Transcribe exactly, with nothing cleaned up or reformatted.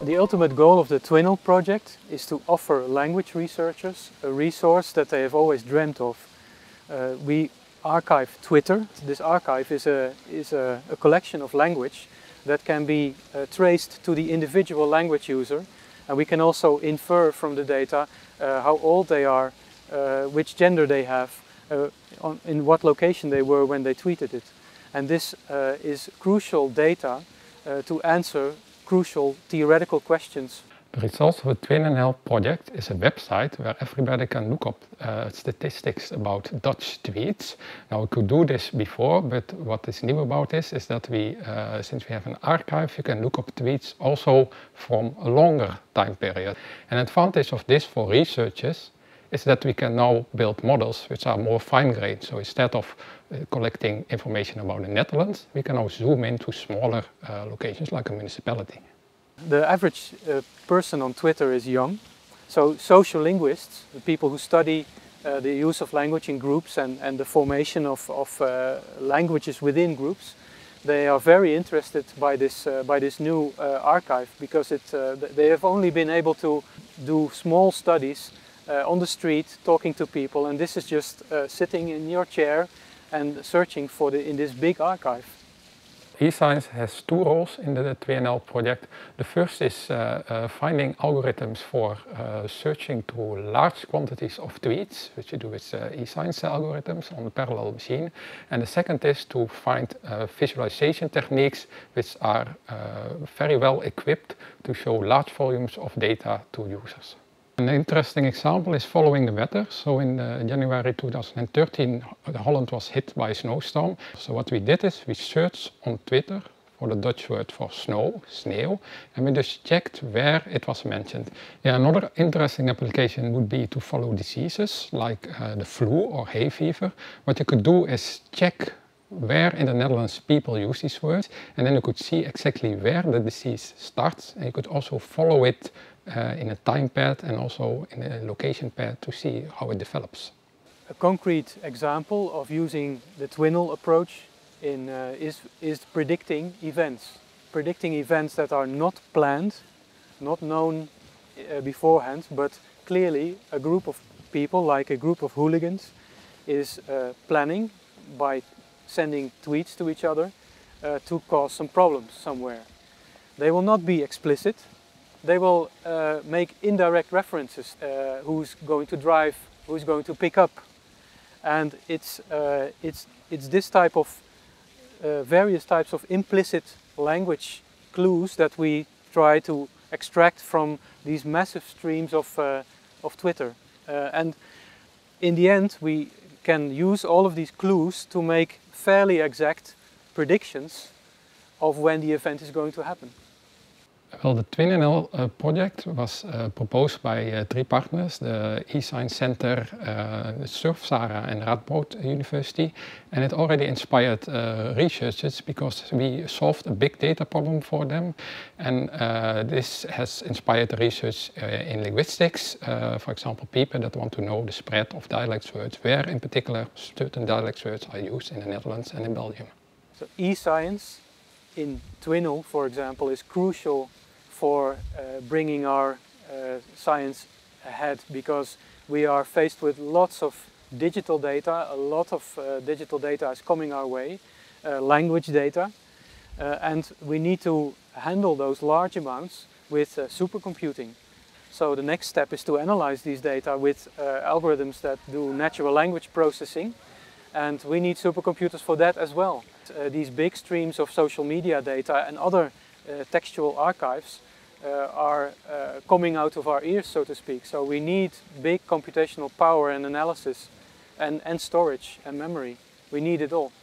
The ultimate goal of the TwiNL project is to offer language researchers a resource that they have always dreamt of. Uh, we archive Twitter. This archive is a, is a, a collection of language that can be uh, traced to the individual language user, and we can also infer from the data uh, how old they are, uh, which gender they have, uh, on, in what location they were when they tweeted it. And this uh, is crucial data uh, to answer crucial theoretical questions. The results of the TwiNL project is a website where everybody can look up uh, statistics about Dutch tweets. Now we could do this before, but what is new about this is that we, uh, since we have an archive, you can look up tweets also from a longer time period. An advantage of this for researchers is that we can now build models which are more fine-grained. So instead of uh, collecting information about the Netherlands, we can now zoom into smaller uh, locations like a municipality. The average uh, person on Twitter is young, so social linguists, the people who study uh, the use of language in groups and, and the formation of, of uh, languages within groups, they are very interested by this, uh, by this new uh, archive, because it, uh, they have only been able to do small studies uh, on the street, talking to people, and this is just uh, sitting in your chair and searching for the, in this big archive. eScience has two roles in the TwiNL project. The first is uh, uh, finding algorithms for uh, searching through large quantities of tweets, which you do with uh, eScience algorithms on a parallel machine. And the second is to find uh, visualization techniques which are uh, very well equipped to show large volumes of data to users. An interesting example is following the weather. So in uh, January two thousand thirteen, Holland was hit by a snowstorm. So what we did is we searched on Twitter for the Dutch word for snow, sneeuw, and we just checked where it was mentioned. Yeah, another interesting application would be to follow diseases like uh, the flu or hay fever. What you could do is check where in the Netherlands people use these words, and then you could see exactly where the disease starts, and you could also follow it uh, in a time pad and also in a location pad to see how it develops. A concrete example of using the TwiNL approach in, uh, is, is predicting events. Predicting events that are not planned, not known uh, beforehand, but clearly a group of people, like a group of hooligans, is uh, planning by sending tweets to each other uh, to cause some problems somewhere. They will not be explicit. They will uh, make indirect references. Uh, who's going to drive, who's going to pick up. And it's, uh, it's, it's this type of uh, various types of implicit language clues that we try to extract from these massive streams of, uh, of Twitter. Uh, and in the end, we can use all of these clues to make fairly exact predictions of when the event is going to happen. Well, the TwiNL uh, project was uh, proposed by uh, three partners, the eScience Center, uh, Surfsara and Radboud University, and it already inspired uh, researchers because we solved a big data problem for them, and uh, this has inspired research uh, in linguistics, uh, for example people that want to know the spread of dialect words, where in particular certain dialect words are used in the Netherlands and in Belgium. So eScience in TwiNL, for example, is crucial for uh, bringing our uh, science ahead, because we are faced with lots of digital data. A lot of uh, digital data is coming our way, uh, language data, uh, and we need to handle those large amounts with uh, supercomputing. So the next step is to analyze these data with uh, algorithms that do natural language processing, and we need supercomputers for that as well. Uh, these big streams of social media data and other uh, textual archives uh, are uh, coming out of our ears, so to speak. So we need big computational power and analysis and, and storage and memory. We need it all.